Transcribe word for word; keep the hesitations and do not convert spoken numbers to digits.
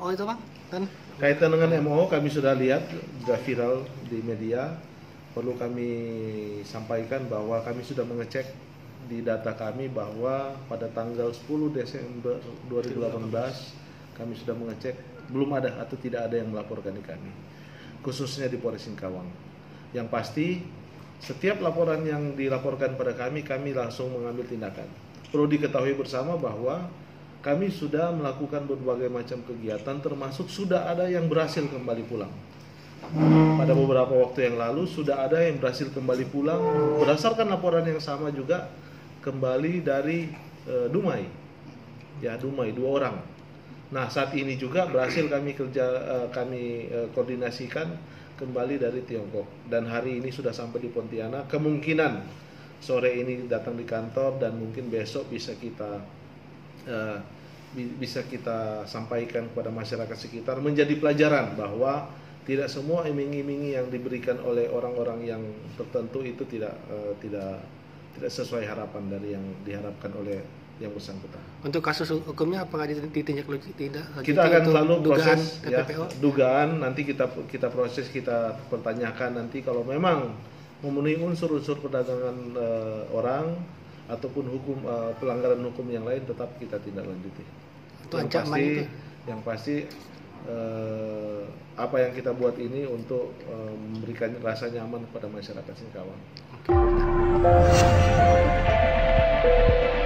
O itu Bang? Dan kaitan dengan M O kami sudah lihat, sudah viral di media. Perlu kami sampaikan bahwa kami sudah mengecek di data kami bahwa pada tanggal sepuluh Desember dua ribu delapan belas kami sudah mengecek belum ada atau tidak ada yang melaporkan di kami, khususnya di Polres Singkawang. Yang pasti setiap laporan yang dilaporkan pada kami, kami langsung mengambil tindakan. Perlu diketahui bersama bahwa kami sudah melakukan berbagai macam kegiatan, termasuk sudah ada yang berhasil kembali pulang. Pada beberapa waktu yang lalu sudah ada yang berhasil kembali pulang berdasarkan laporan yang sama juga, kembali dari e, Dumai, ya Dumai dua orang. Nah saat ini juga berhasil kami kerja e, kami e, koordinasikan kembali dari Tiongkok, dan hari ini sudah sampai di Pontianak. Kemungkinan sore ini datang di kantor dan mungkin besok bisa kita e, bisa kita sampaikan kepada masyarakat sekitar menjadi pelajaran bahwa tidak semua iming-imingi yang diberikan oleh orang-orang yang tertentu itu tidak uh, tidak tidak sesuai harapan dari yang diharapkan oleh yang bersangkutan. Untuk kasus hukumnya apakah ditinjak tidak? Kita akan selalu dugaan proses T P P O? Ya, dugaan nanti kita kita proses, kita pertanyakan nanti kalau memang memenuhi unsur-unsur perdagangan uh, orang ataupun hukum uh, pelanggaran hukum yang lain tetap kita tindak lanjuti. Itu yang ancaman pasti, itu. Yang pasti uh, apa yang kita buat ini untuk uh, memberikan rasa nyaman kepada masyarakat Singkawang. Okay.